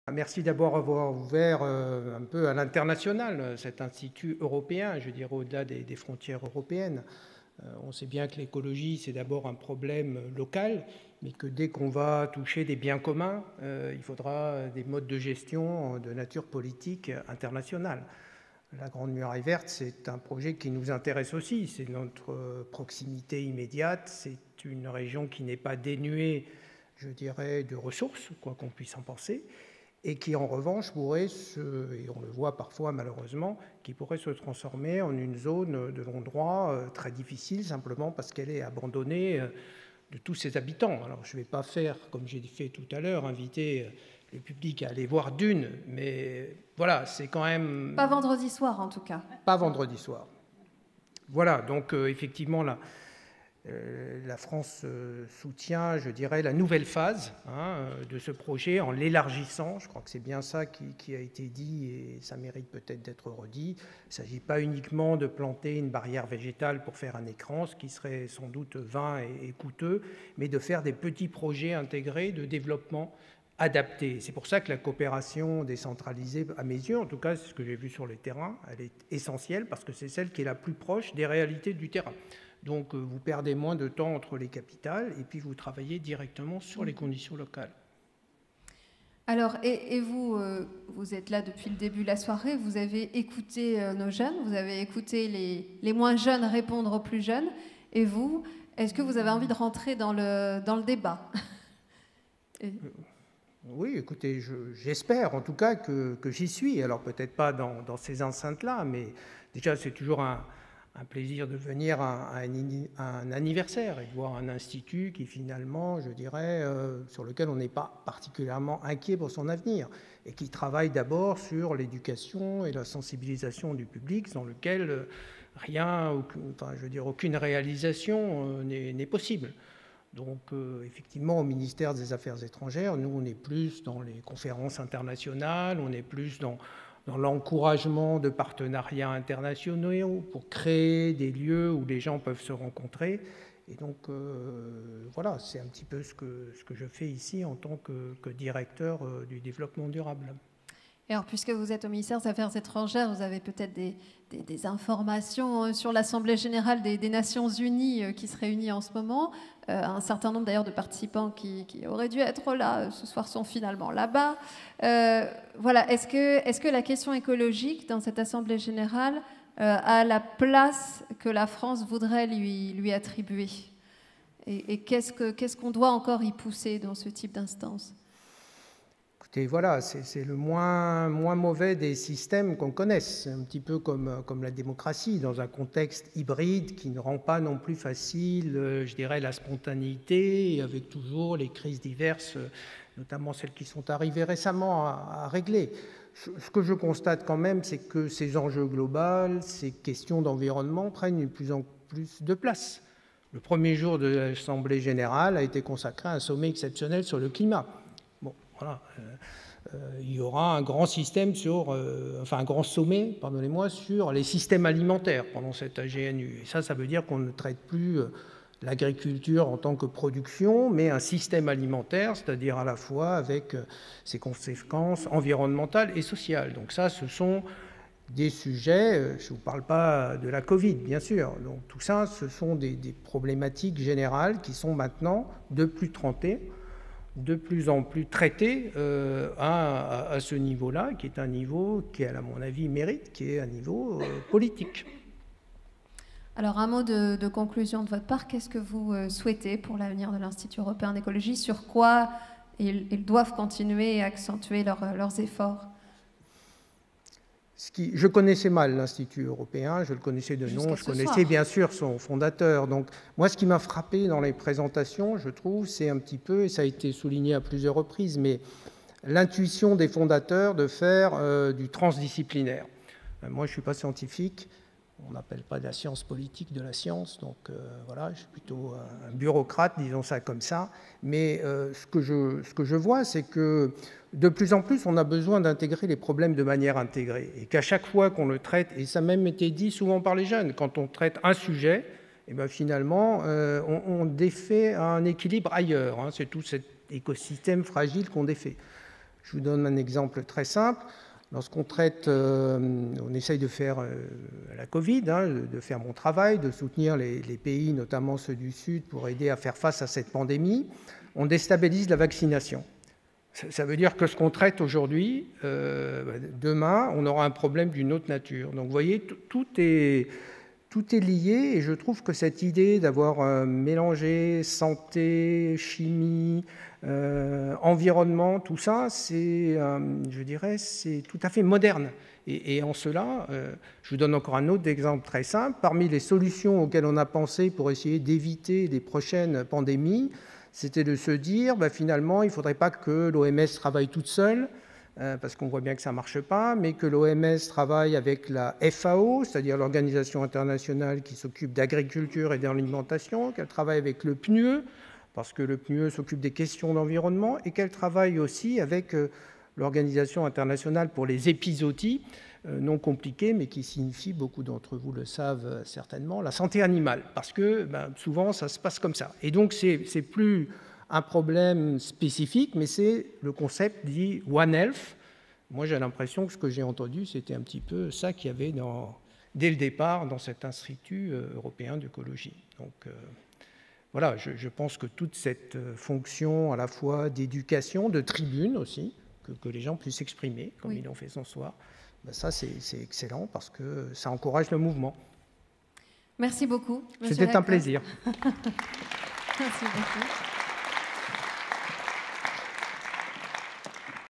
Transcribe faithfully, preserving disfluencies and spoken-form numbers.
Merci d'abord avoir ouvert euh, un peu à l'international cet institut européen, je dirais au-delà des, des frontières européennes. Euh, on sait bien que l'écologie, c'est d'abord un problème local, mais que dès qu'on va toucher des biens communs, euh, il faudra des modes de gestion de nature politique internationale. La Grande Muraille Verte, c'est un projet qui nous intéresse aussi, c'est notre proximité immédiate, c'est une région qui n'est pas dénuée, je dirais, de ressources, quoi qu'on puisse en penser, et qui en revanche pourrait, se, et on le voit parfois malheureusement, qui pourrait se transformer en une zone de long droit très difficile, simplement parce qu'elle est abandonnée de tous ses habitants. Alors je ne vais pas faire, comme j'ai fait tout à l'heure, inviter le public à aller voir Dune, mais voilà, c'est quand même... Pas vendredi soir en tout cas. Pas vendredi soir. Voilà, donc euh, effectivement là, Euh, la France euh, soutient, je dirais, la nouvelle phase hein, de ce projet en l'élargissant. Je crois que c'est bien ça qui, qui a été dit et ça mérite peut-être d'être redit. Il ne s'agit pas uniquement de planter une barrière végétale pour faire un écran, ce qui serait sans doute vain et, et coûteux, mais de faire des petits projets intégrés de développement adaptés. C'est pour ça que la coopération décentralisée, à mes yeux, en tout cas, c'est ce que j'ai vu sur le terrain, elle est essentielle parce que c'est celle qui est la plus proche des réalités du terrain. Donc, vous perdez moins de temps entre les capitales et puis vous travaillez directement sur les conditions locales. Alors, et, et vous, euh, vous êtes là depuis le début de la soirée, vous avez écouté euh, nos jeunes, vous avez écouté les, les moins jeunes répondre aux plus jeunes. Et vous, est-ce que vous avez envie de rentrer dans le, dans le débat? et... Oui, écoutez, je, j'espère en tout cas que, que j'y suis. Alors, peut-être pas dans, dans ces enceintes-là, mais déjà, c'est toujours un... un plaisir de venir à un, à un anniversaire et de voir un institut qui finalement, je dirais, euh, sur lequel on n'est pas particulièrement inquiet pour son avenir et qui travaille d'abord sur l'éducation et la sensibilisation du public, sans lequel rien, aucune, enfin, je veux dire, aucune réalisation euh, n'est, n'est possible. Donc, euh, effectivement, au ministère des Affaires étrangères, nous, on est plus dans les conférences internationales, on est plus dans dans l'encouragement de partenariats internationaux pour créer des lieux où les gens peuvent se rencontrer. Et donc, euh, voilà, c'est un petit peu ce que, ce que je fais ici en tant que, que directeur euh, du développement durable. Et alors, puisque vous êtes au ministère des Affaires étrangères, vous avez peut-être des, des, des informations sur l'Assemblée générale des, des Nations unies qui se réunit en ce moment. Euh, un certain nombre d'ailleurs de participants qui, qui auraient dû être là ce soir sont finalement là-bas. Euh, voilà, est-ce que, est-ce que la question écologique dans cette Assemblée générale euh, a la place que la France voudrait lui, lui attribuer? Et, et qu'est-ce que, qu'est-ce qu'on doit encore y pousser dans ce type d'instance? Et voilà, c'est, c'est le moins, moins mauvais des systèmes qu'on connaisse. C'est un petit peu comme, comme la démocratie, dans un contexte hybride qui ne rend pas non plus facile, je dirais, la spontanéité, avec toujours les crises diverses, notamment celles qui sont arrivées récemment à, à régler. Ce que je constate quand même, c'est que ces enjeux globaux, ces questions d'environnement prennent de plus en plus de place. Le premier jour de l'Assemblée générale a été consacré à un sommet exceptionnel sur le climat. Voilà. Euh, euh, il y aura un grand système sur, euh, enfin un grand sommet, pardonnez-moi, sur les systèmes alimentaires pendant cette A G N U. Et ça, ça veut dire qu'on ne traite plus euh, l'agriculture en tant que production, mais un système alimentaire, c'est-à-dire à la fois avec euh, ses conséquences environnementales et sociales. Donc ça, ce sont des sujets, euh, je ne vous parle pas de la Covid, bien sûr. Donc tout ça, ce sont des, des problématiques générales qui sont maintenant de plus trentées, de plus en plus traité euh, à, à, à ce niveau-là, qui est un niveau qui, à mon avis, mérite, qui est un niveau euh, politique. Alors, un mot de, de conclusion de votre part. Qu'est-ce que vous euh, souhaitez pour l'avenir de l'Institut européen d'écologie? Sur quoi ils, ils doivent continuer et accentuer leur, leurs efforts? Ce qui, je connaissais mal l'Institut européen, je le connaissais de nom, je connaissais bien sûr son fondateur. Donc, moi, ce qui m'a frappé dans les présentations, je trouve, c'est un petit peu, et ça a été souligné à plusieurs reprises, mais l'intuition des fondateurs de faire euh, du transdisciplinaire. Euh, moi, je ne suis pas scientifique, on n'appelle pas de la science politique de la science, donc euh, voilà, je suis plutôt un bureaucrate, disons ça comme ça. Mais euh, ce, que je, ce que je vois, c'est que de plus en plus, on a besoin d'intégrer les problèmes de manière intégrée. Et qu'à chaque fois qu'on le traite, et ça a même été dit souvent par les jeunes, quand on traite un sujet, et bien finalement, euh, on, on défait un équilibre ailleurs. Hein, c'est tout cet écosystème fragile qu'on défait. Je vous donne un exemple très simple. Lorsqu'on traite, euh, on essaye de faire euh, la Covid, hein, de faire mon travail, de soutenir les, les pays, notamment ceux du Sud, pour aider à faire face à cette pandémie, on déstabilise la vaccination. Ça, ça veut dire que ce qu'on traite aujourd'hui, euh, demain, on aura un problème d'une autre nature. Donc vous voyez, tout est, tout est lié, et je trouve que cette idée d'avoir euh, mélangé santé, chimie, Euh, environnement, tout ça, c'est, euh, je dirais, c'est tout à fait moderne. Et, et en cela, euh, je vous donne encore un autre exemple très simple. Parmi les solutions auxquelles on a pensé pour essayer d'éviter les prochaines pandémies, c'était de se dire, bah, finalement, il ne faudrait pas que l'O M S travaille toute seule, euh, parce qu'on voit bien que ça ne marche pas, mais que l'O M S travaille avec la F A O, c'est-à-dire l'Organisation internationale qui s'occupe d'agriculture et d'alimentation, qu'elle travaille avec le P N U E, parce que le P N U E s'occupe des questions d'environnement, et qu'elle travaille aussi avec euh, l'Organisation internationale pour les épizooties, euh, non compliqué, mais qui signifie, beaucoup d'entre vous le savent euh, certainement, la santé animale, parce que ben, souvent ça se passe comme ça. Et donc c'est, c'est plus un problème spécifique, mais c'est le concept dit One Health. Moi j'ai l'impression que ce que j'ai entendu, c'était un petit peu ça qu'il y avait dans, dès le départ dans cet Institut euh, européen d'écologie. Donc euh, voilà, je, je pense que toute cette fonction à la fois d'éducation, de tribune aussi, que, que les gens puissent s'exprimer, comme oui. Ils l'ont fait ce soir, ben ça c'est, c'est excellent parce que ça encourage le mouvement. Merci beaucoup. C'était un plaisir. Merci beaucoup.